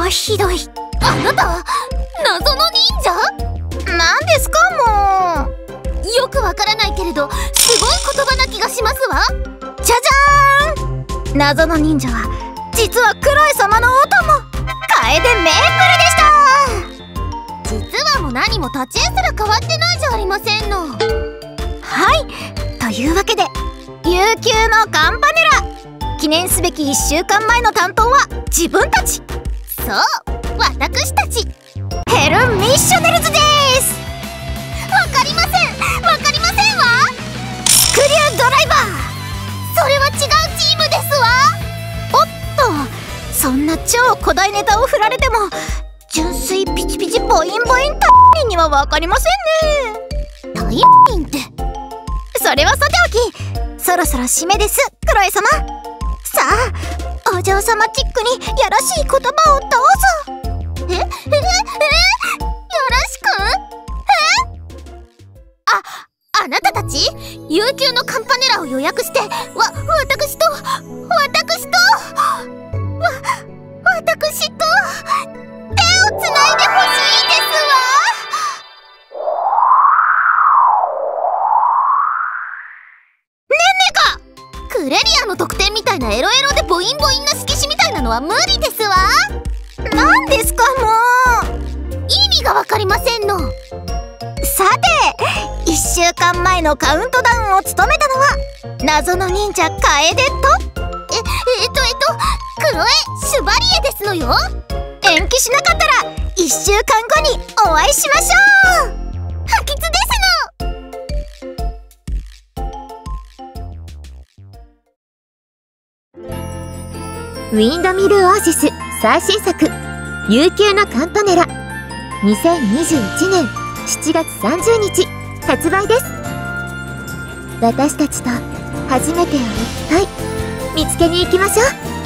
はひどい。 あなた謎の忍者？ なんですかもう。 よくわからないけれどすごい言葉な気がしますわ。 じゃじゃーん。謎の忍者は実はクロエ様のお供、楓メープルでした。 実はも何も立ち絵すら変わってないじゃありませんの。 はい、というわけで悠久のカンパネラ、記念すべき1週間前の担当は自分たち。 そう、私たちヘルミッショネルズです。 わかりませんわスクリュードライバー、 それは違うチームですわ。 おっと、そんな超古代ネタを振られても純粋ピチピチボインボインタイにはわかりませんね。 タインって、 それはさておき、そろそろ締めです、クロエ様。さあ、お嬢様チックにやらしい言葉をどうぞ。 よろしく。あなたたち悠久のカンパネラを予約して私と手をつないでほしいですわ。 ねんねか。 クレリアの特典みたいなエロエロでボインボインな色紙みたいなのは無理ですわ。 なんですかもう。 意味がわかりませんの。 さて、1週間前のカウントダウンを務めたのは謎の忍者楓とクロエ・シュバリエですのよ。 延期しなかったら1週間後にお会いしましょう。 不吉ですの。ウィンドミルオアシス最新作悠久のカンパネラ、2021年7月30日発売です。私たちと初めてをいっぱい見つけに行きましょう。